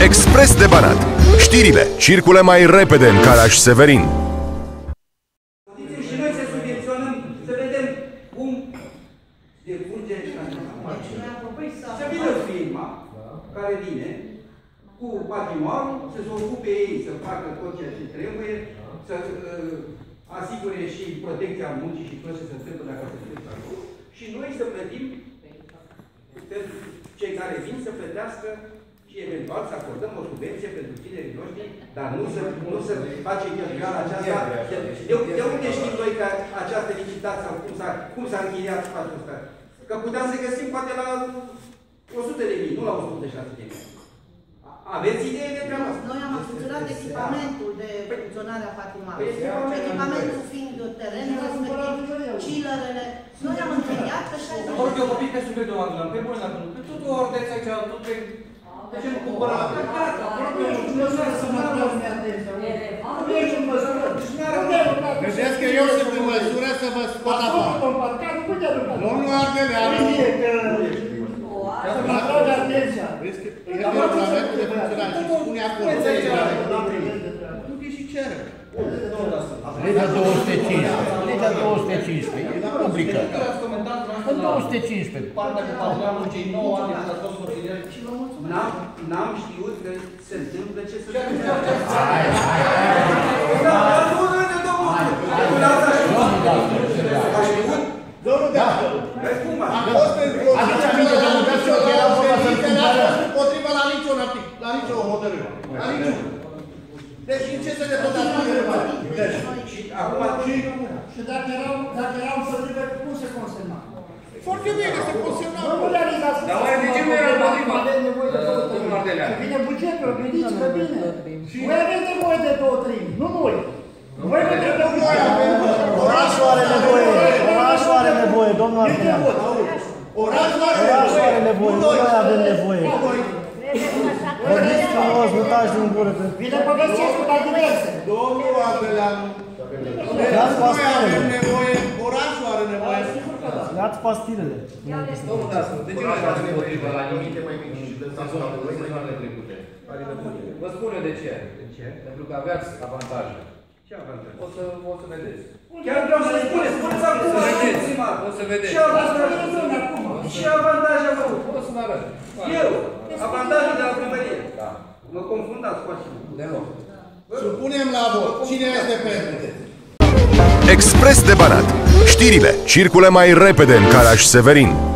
Expres de Banat. Știrile circulă mai repede în Caraș-Severin. Și noi să subvenționăm, să vedem cum decurge să vină firma care vine cu patrimoniul, să se ocupe ei, să facă tot ceea ce trebuie, să asigure și protecția muncii și tot ce se întâmplă dacă se întâmplă acolo. Și noi să plătim pentru cei care vin să plătească și eventual să acordăm o subvenție pentru tinerii noștri, dar nu să facem cheltuiala aceasta. De unde știm noi că această licitație sau cum s-a închiriat spațiul ăsta? Că puteam să găsim poate la 100.000, nu la 106.000. Aveți idee de treaba asta? Noi am achiziționat echipamentul de funcționare a patrimoniului. Echipamentul fiind terenul, respectiv chillerele. Noi am închiriat pe 60. Vor eu copii pe subiectul ăla, pe bune, pentru că tot o ordeți aici, tot pe... Ce nu cumpără? Vedeți că eu sunt în măsură să vă scot afară. Domnul Ardeleanu, vezi că e regulamentul de funcționare și spune acolo. Du-te și cere. Legea 215. Legea 215. E publicat. În 215. Partea cu patrimoniul cei 9 ani de la toți consilieri. N-am știut că se întâmplă ce se întâmplă. Domnul Deacăl, a fost împotriva la niciun articol, la nicio hotărâre. La niciun. Deci în ce se ne tot și dacă erau împotrivă, cum se consemna? Foarte bine, se consemna. Nu realizați. Dar oare de ce nu era împotriva? Vine bugetul, gândiți că bine. Voi aveți nevoie de 2/3, nu noi. Voi aveți nevoie. Orașul are nevoie, orașul are nevoie, domnul Ardeleanu. Orașul are nevoie, nu noi avem nevoie. Vorbiți frumos, nu taci din gură. Vine povestiți cu diverse. Domnul Ardeleanu, avem nevoie, orașul are nevoie. Le-ați pastilele. Domnul Dascu, de ce nu ați împotriva la limite mai mici și de sezoanele trecute? Vă spun eu de ce. Pentru că aveați avantaje. Ce avantaje? O să vedeți. Chiar vreau să spuneți acum. O să vedeți. Ce avantaje am avut? O să vă arăt. Eu, avantaje de la primărie. Mă confundați cu așa. Deloc. Supunem la vot. Cine este pentru? Expres de Banat. Știrile circulă mai repede în Caraș-Severin.